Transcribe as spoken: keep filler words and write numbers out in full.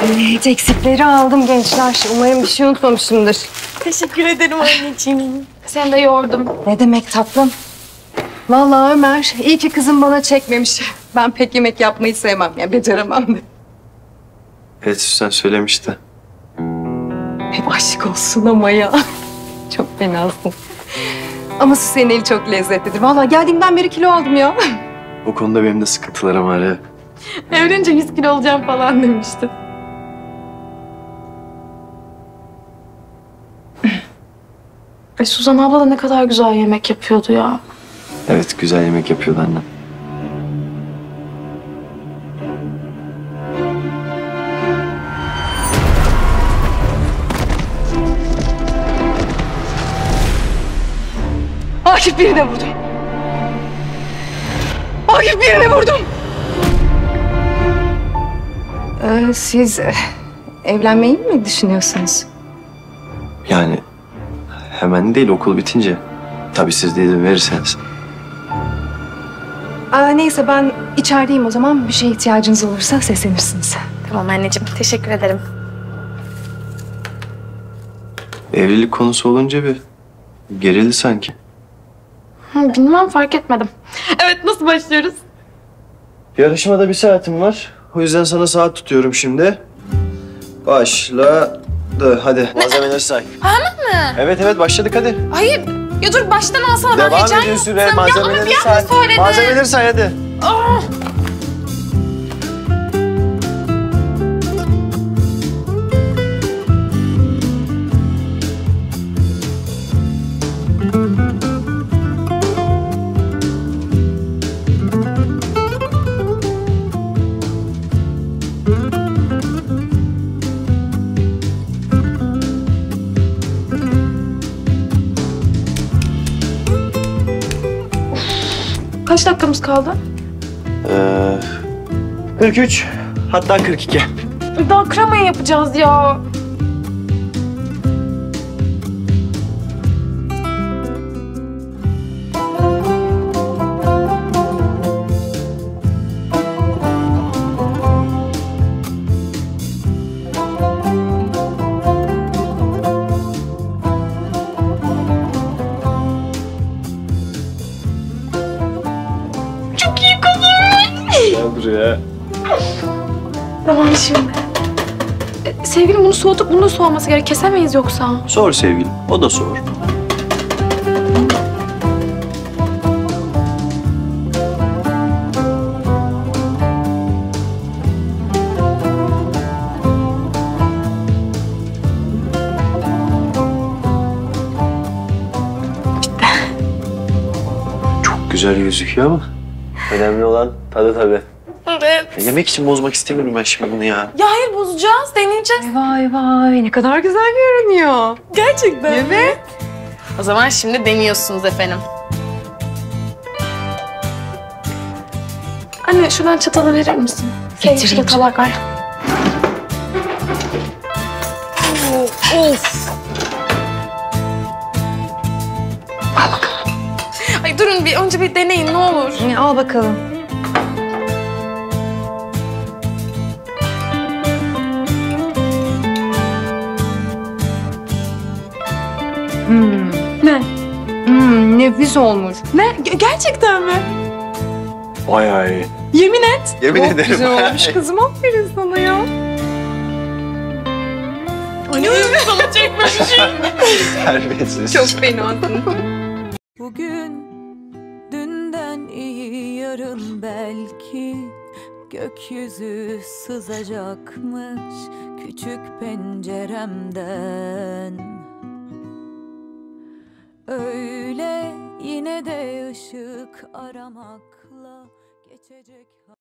Evet, eksikleri aldım gençler. Umarım bir şey unutmamışımdır. Teşekkür ederim anneciğim. Seni de yordum. Ne demek tatlım? Vallahi Ömer, iyi ki kızım bana çekmemiş. Ben pek yemek yapmayı sevmem, yani beceremem de. Evet, Süsen söylemişti. Hep aşık olsun ama ya. Çok fenasın. Ama senin eli çok lezzetlidir. Vallahi geldiğimden beri kilo aldım ya. O konuda benim de sıkıntılarım var ya. Evlenince yüz kilo olacağım falan demiştin. E Suzan abla da ne kadar güzel yemek yapıyordu ya. Evet, güzel yemek yapıyordu annem. Akif birine vurdum. Akif birine vurdum. Ee, siz e, evlenmeyi mi düşünüyorsunuz? Yani hemen değil, okul bitince. Tabii siz de izin verirseniz. Aa, neyse ben içerideyim o zaman. Bir şeye ihtiyacınız olursa seslenirsiniz. Tamam anneciğim, teşekkür ederim. Evlilik konusu olunca bir gerildi sanki. Hı, bilmem, fark etmedim. Evet, nasıl başlıyoruz? Yarışmada bir saatim var. O yüzden sana saat tutuyorum şimdi. Başladı. Hadi malzemeleri say. Hemen mi? Evet evet başladık hadi. Hayır, ya dur baştan alsana, ben Devam heyecan ediyor süre. yaptım. Malzemeleri ya ama bir say. anda söyledin. Malzemeleri say hadi. Ah! Kaç dakikamız kaldı? Ee, kırk üç hatta kırk iki. Daha kremayı yapacağız ya. Çok iyi kızım. Gel buraya. Tamam şimdi. E, sevgilim bunu soğutup bunu da soğuması gerek. Kesemeyiz yoksa. Sor sevgilim. O da sor. Çok güzel gözüküyor ama önemli olan tadı tabii. Evet. Ya yemek için bozmak istemiyorum ben şimdi bunu ya. Ya hayır, bozacağız, deneyeceğiz. Vay vay ne kadar güzel görünüyor. Gerçekten. Evet. O zaman şimdi deniyorsunuz efendim. Anne şuradan çatalı verir misin? Getireyim. Şurada tabak var. Of. Al bakalım. Ay durun bir önce bir deneyin ne olur. Ya, al bakalım. Hmm. Ne? Hmm, nefis olmuş. Ne? Ge- gerçekten mi? Bayağı iyi. Yemin et. Yemin Çok ederim. güzel olmuş kızım. Aferin sana ya. Anne sana çekmemişim. Terbiyesiz. Çok fenasın. Bugün dünden iyi yarın belki gökyüzü sızacakmış küçük penceremden. Öyle yine de ışık aramakla geçecek.